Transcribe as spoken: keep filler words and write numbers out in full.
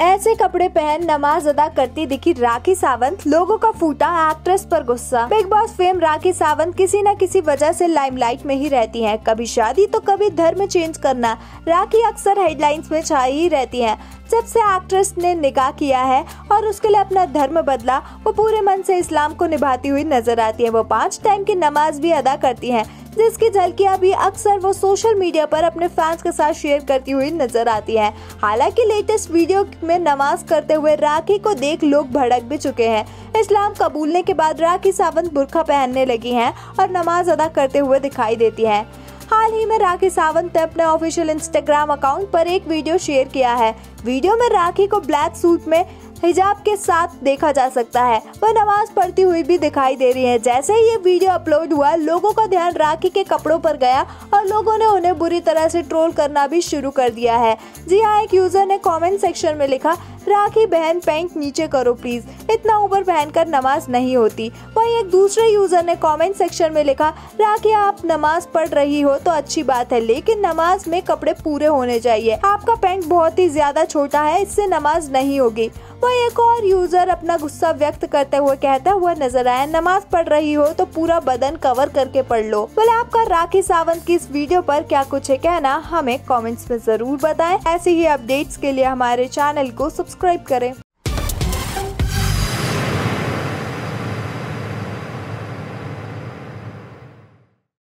ऐसे कपड़े पहन नमाज अदा करती दिखी राखी सावंत, लोगों का फूटा एक्ट्रेस पर गुस्सा। Bigg Boss fame Rakhi Sawant किसी न किसी वजह से लाइमलाइट में ही रहती हैं। कभी शादी तो कभी धर्म चेंज करना। राखी अक्सर हेडलाइंस में छाई ही रहती हैं। जब से एक्ट्रेस ने निकाह किया है और उसके लिए अपना धर्म बदला, वो पूरे मन से इस्लाम को निभाती हुई नजर आती है। वो पाँच टाइम की नमाज भी अदा करती हैं, जिसकी झलकियां भी अक्सर वो सोशल मीडिया पर अपने फैंस के साथ शेयर करती हुई नजर आती हैं। हालांकि लेटेस्ट वीडियो में नमाज करते हुए राखी को देख लोग भड़क भी चुके हैं। इस्लाम कबूलने के बाद राखी सावंत बुर्का पहनने लगी हैं और नमाज अदा करते हुए दिखाई देती हैं। हाल ही में राखी सावंत ने अपने ऑफिशियल इंस्टाग्राम अकाउंट पर एक वीडियो शेयर किया है। वीडियो में राखी को ब्लैक सूट में हिजाब के साथ देखा जा सकता है। वह नमाज पढ़ती हुई भी दिखाई दे रही है। जैसे ही ये वीडियो अपलोड हुआ, लोगों का ध्यान राखी के कपड़ों पर गया और लोगों ने उन्हें बुरी तरह से ट्रोल करना भी शुरू कर दिया है। जी हाँ, एक यूजर ने कमेंट सेक्शन में लिखा, राखी बहन पैंट नीचे करो प्लीज, इतना ऊपर पहनकर नमाज नहीं होती। वहीं एक दूसरे यूजर ने कमेंट सेक्शन में लिखा, राखी आप नमाज पढ़ रही हो तो अच्छी बात है, लेकिन नमाज में कपड़े पूरे होने चाहिए। आपका पैंट बहुत ही ज्यादा छोटा है, इससे नमाज नहीं होगी। वहीं एक और यूजर अपना गुस्सा व्यक्त करते हुए कहता हुआ नजर आया, नमाज पढ़ रही हो तो पूरा बदन कवर करके पढ़ लो। बोले आपका राखी सावंत की इस वीडियो पर क्या कुछ है कहना, हमें कमेंट्स में जरूर बताएं। ऐसे ही अपडेट्स के लिए हमारे चैनल को सब्सक्राइब करें।